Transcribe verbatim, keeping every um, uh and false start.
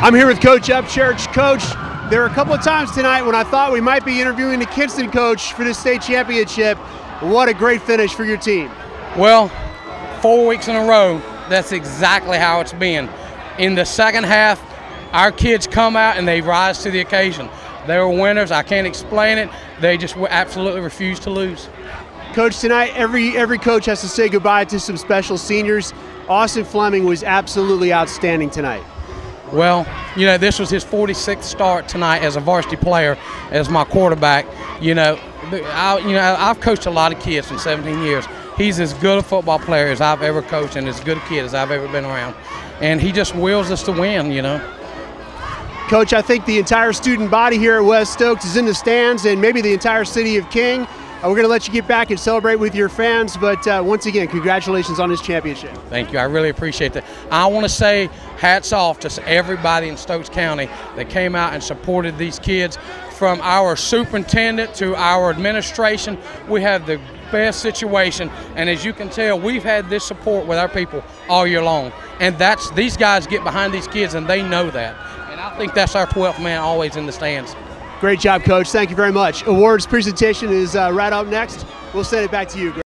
I'm here with Coach Upchurch. Coach, there were a couple of times tonight when I thought we might be interviewing the Kinston coach for the state championship. What a great finish for your team. Well, four weeks in a row, that's exactly how it's been. In the second half, our kids come out and they rise to the occasion. They were winners. I can't explain it. They just absolutely refuse to lose. Coach, tonight every every coach has to say goodbye to some special seniors. Austin Fleming was absolutely outstanding tonight. Well, you know, this was his forty-sixth start tonight as a varsity player, as my quarterback. You know, I, you know, I've coached a lot of kids in seventeen years. He's as good a football player as I've ever coached and as good a kid as I've ever been around. And he just wills us to win, you know. Coach, I think the entire student body here at West Stokes is in the stands, and maybe the entire city of King. Uh, we're going to let you get back and celebrate with your fans, but uh, once again, congratulations on this championship. Thank you. I really appreciate that. I want to say hats off to everybody in Stokes County that came out and supported these kids. From our superintendent to our administration, we have the best situation, and as you can tell, we've had this support with our people all year long, and that's these guys get behind these kids and they know that, and I think that's our twelfth man always in the stands. Great job, Coach. Thank you very much. Awards presentation is uh, right up next. We'll send it back to you.